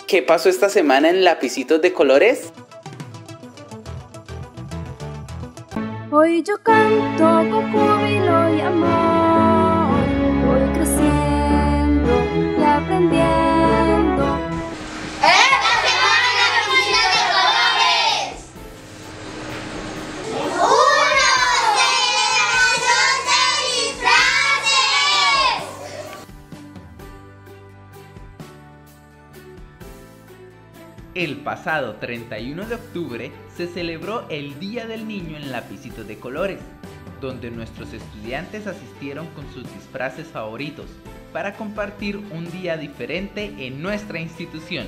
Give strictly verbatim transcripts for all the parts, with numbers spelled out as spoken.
¿Qué pasó esta semana en Lapicitos de Colores? Hoy yo canto con júbilo y amor, voy creciendo y aprendiendo. ¡Esta semana en Lapicitos de Colores! ¡Una celebración de disfraces! El pasado treinta y uno de octubre se celebró el Día del Niño en Lapicitos de Colores, donde nuestros estudiantes asistieron con sus disfraces favoritos para compartir un día diferente en nuestra institución.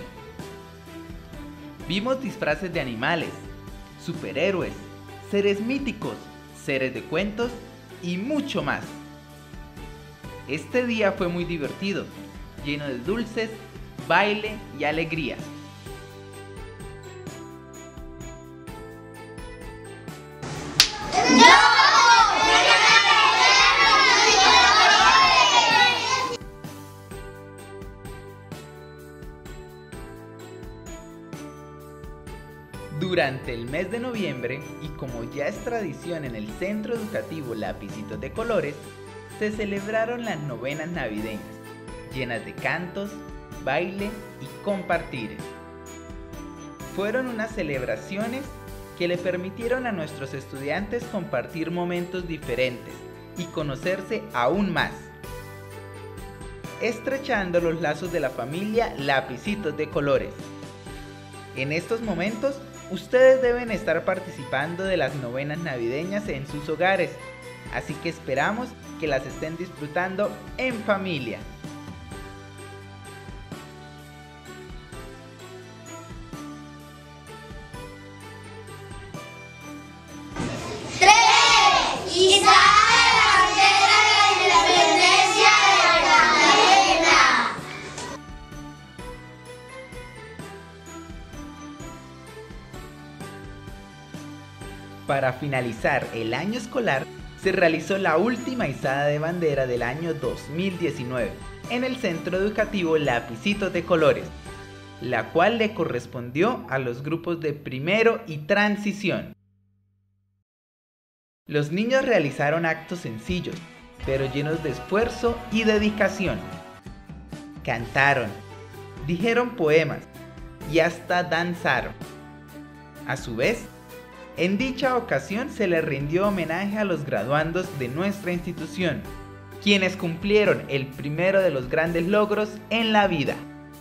Vimos disfraces de animales, superhéroes, seres míticos, seres de cuentos y mucho más. Este día fue muy divertido, lleno de dulces, baile y alegría. Durante el mes de noviembre, y como ya es tradición en el Centro Educativo Lapicitos de Colores, se celebraron las novenas navideñas, llenas de cantos, baile y compartir. Fueron unas celebraciones que le permitieron a nuestros estudiantes compartir momentos diferentes y conocerse aún más, estrechando los lazos de la familia Lapicitos de Colores. En estos momentos, ustedes deben estar participando de las novenas navideñas en sus hogares, así que esperamos que las estén disfrutando en familia. ¡Tres! ¡Izar la bandera de la independencia de Cartagena! Para finalizar el año escolar, se realizó la última izada de bandera del año dos mil diecinueve en el Centro Educativo Lapicitos de Colores, la cual le correspondió a los grupos de primero y transición. Los niños realizaron actos sencillos, pero llenos de esfuerzo y dedicación. Cantaron, dijeron poemas y hasta danzaron. A su vez, en dicha ocasión se le rindió homenaje a los graduandos de nuestra institución, quienes cumplieron el primero de los grandes logros en la vida.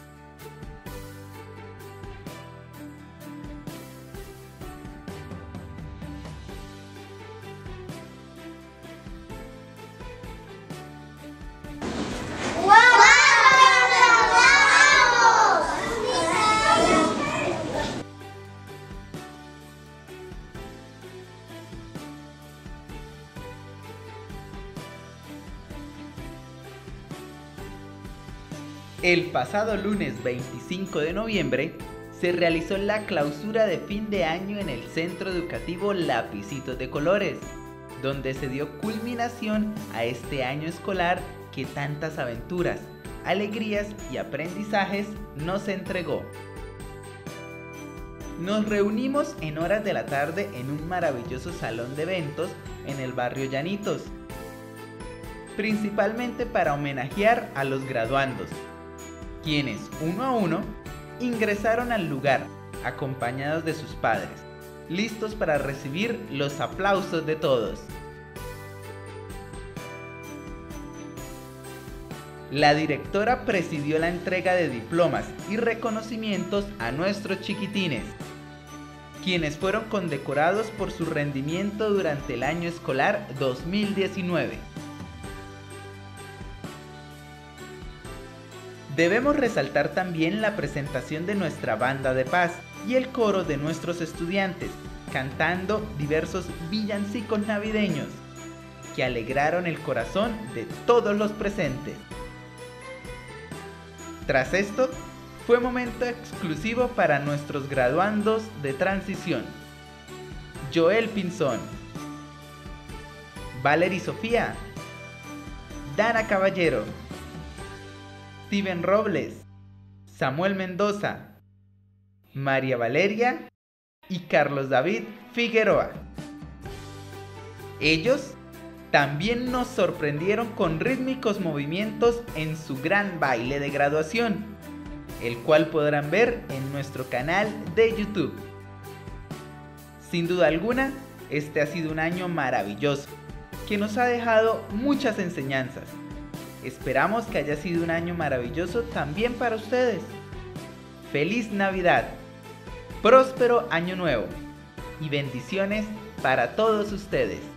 El pasado lunes veinticinco de noviembre se realizó la clausura de fin de año en el Centro Educativo Lapicitos de Colores, donde se dio culminación a este año escolar que tantas aventuras, alegrías y aprendizajes nos entregó. Nos reunimos en horas de la tarde en un maravilloso salón de eventos en el barrio Llanitos, principalmente para homenajear a los graduandos, quienes uno a uno ingresaron al lugar acompañados de sus padres, listos para recibir los aplausos de todos. La directora presidió la entrega de diplomas y reconocimientos a nuestros chiquitines, quienes fueron condecorados por su rendimiento durante el año escolar dos mil diecinueve. Debemos resaltar también la presentación de nuestra banda de paz y el coro de nuestros estudiantes, cantando diversos villancicos navideños, que alegraron el corazón de todos los presentes. Tras esto, fue momento exclusivo para nuestros graduandos de transición: Joel Pinzón, Valery Sofía, Dana Caballero, Steven Robles, Samuel Mendoza, María Valeria y Carlos David Figueroa. Ellos también nos sorprendieron con rítmicos movimientos en su gran baile de graduación, el cual podrán ver en nuestro canal de YouTube. Sin duda alguna, este ha sido un año maravilloso, que nos ha dejado muchas enseñanzas. Esperamos que haya sido un año maravilloso también para ustedes. ¡Feliz Navidad! ¡Próspero Año Nuevo! Y bendiciones para todos ustedes.